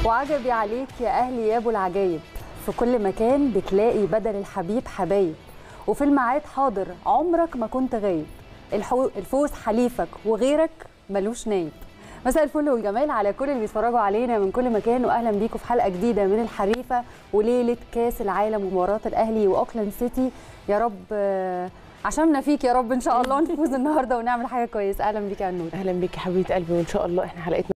وعجبي عليك يا أهلي يا أبو العجايب، في كل مكان بتلاقي بدل الحبيب حبايب، وفي الميعاد حاضر عمرك ما كنت غايب، الفوز حليفك وغيرك ملوش نايب. مساء الفل والجمال على كل اللي بيتفرجوا علينا من كل مكان، واهلا بيكم في حلقه جديده من الحريفه وليله كاس العالم ومباراه الاهلي واوكلاند سيتي. يا رب عشمنا فيك يا رب ان شاء الله نفوز النهارده ونعمل حاجه كويسه. اهلا بيك يا نور. اهلا بيك يا حبيبه قلبي، وان شاء الله احنا حلقتنا